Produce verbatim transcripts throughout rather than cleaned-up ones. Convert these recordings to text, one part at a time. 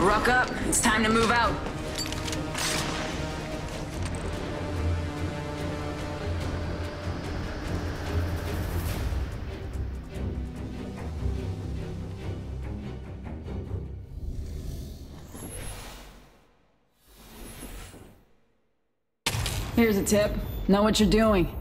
Ruck up. It's time to move out. Here's a tip. Know what you're doing.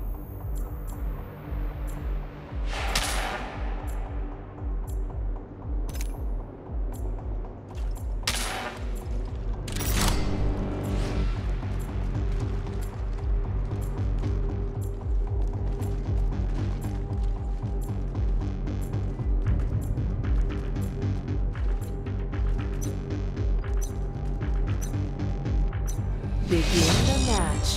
Begin the match.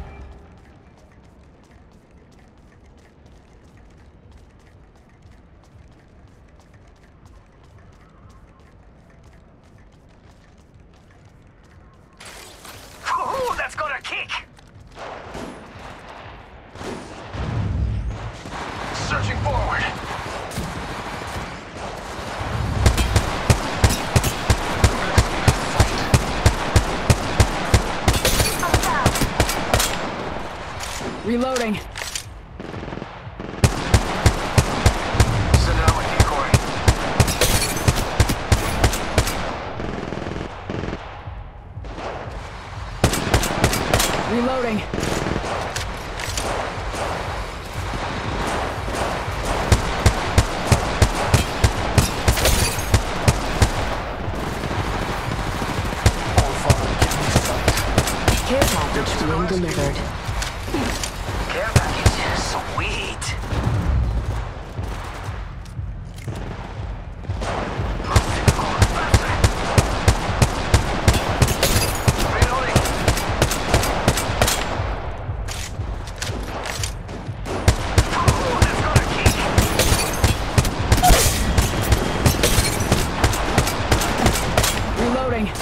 Ooh, that's got a kick! Searching forward. Reloading. Send out a decoy. Reloading. Care package being delivered. Care package. Sweet. Reloading. Ooh, that's got a kick. Reloading.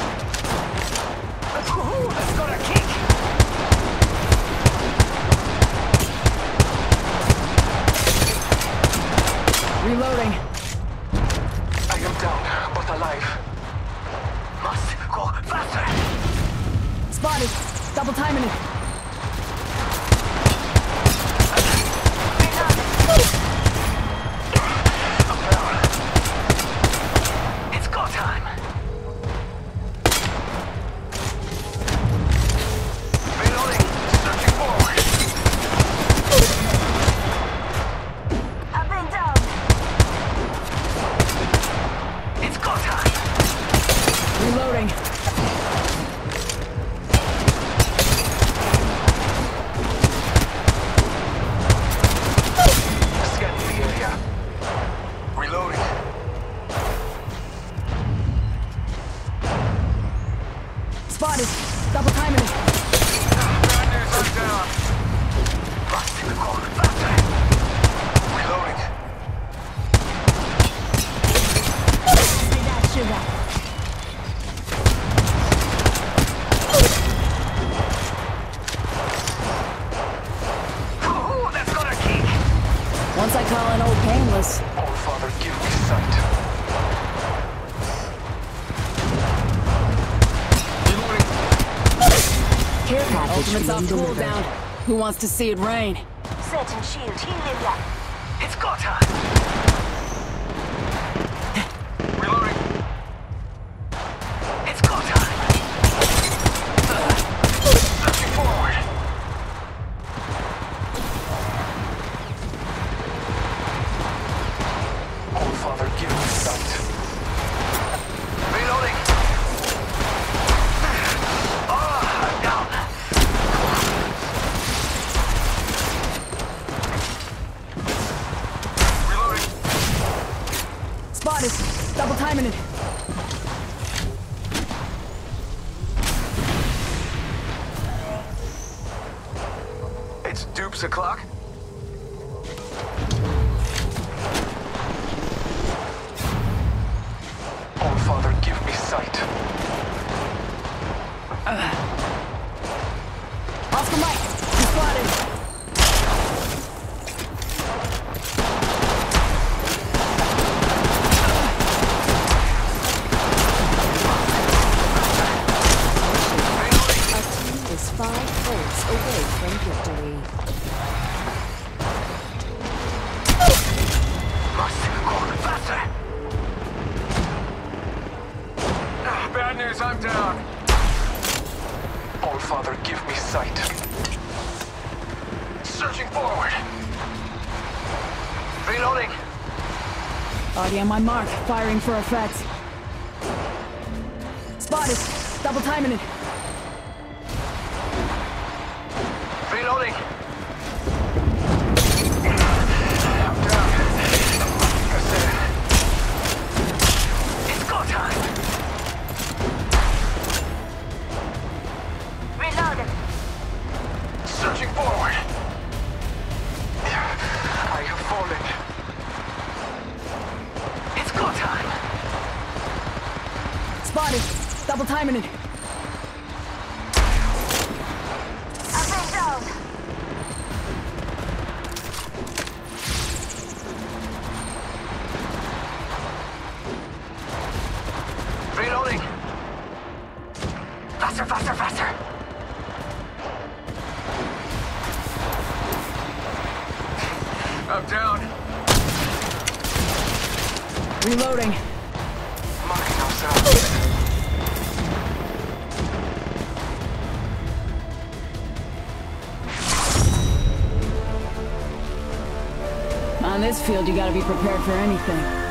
Ooh, that's got a kick. Reloading. I am down, but alive. Must go faster. Spotted. Double timing it. Up down. It's go time. Reloading. Searching forward. Up and down. It's go time. Reloading. Scanning the area. Reloading. Spotted. Double timing it. Bad news, I'm down. Must go faster. Reloading. Say that, sugar. Ooh, that's got a kick. Once I call an old painless. Oh, Father, give me sight. Reloading. Care package Ultimate's being off delivered. cooldown. Who wants to see it rain? Setting shield, healing. It's go time. Reloading. It's go time. Searching forward. Oh, Father, give me sight. Reloading. Oh, I'm down. Reloading. Spotted. Double timing it. It's dupes o'clock. Oh, Father, give me sight. Oscar Mike. You spotted. Searching forward. Reloading. Already on my mark, firing for effect. Spotted. Double timing it. Reloading. It's go time. Reloaded. Searching forward. I have fallen. It's go time. Spotted. Double timing it. I've been down. Reloading. Faster, faster, faster. I'm down. Reloading. Marking ourselves. On this field, you gotta be prepared for anything.